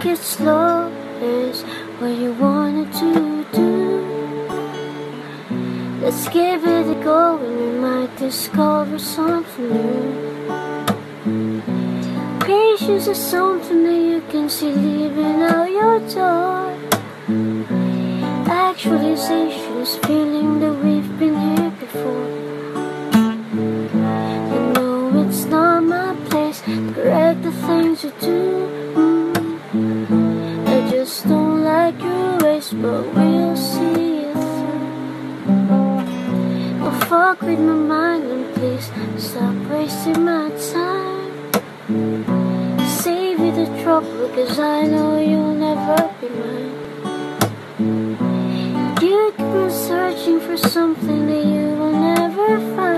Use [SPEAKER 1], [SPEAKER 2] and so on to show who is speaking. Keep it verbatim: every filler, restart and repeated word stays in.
[SPEAKER 1] take it slow is what you wanted to do. Let's give it a go and we might discover something new. Patience is something that you can see leaving out your door. Actualization is feeling that we've been here before. I know it's not my place to correct the things you do. I just don't like your ways, but we'll see it through. Don't fuck with my mind and please stop wasting my time. Save you the trouble, cause I know you'll never be mine. You keep on searching for something that you will never find.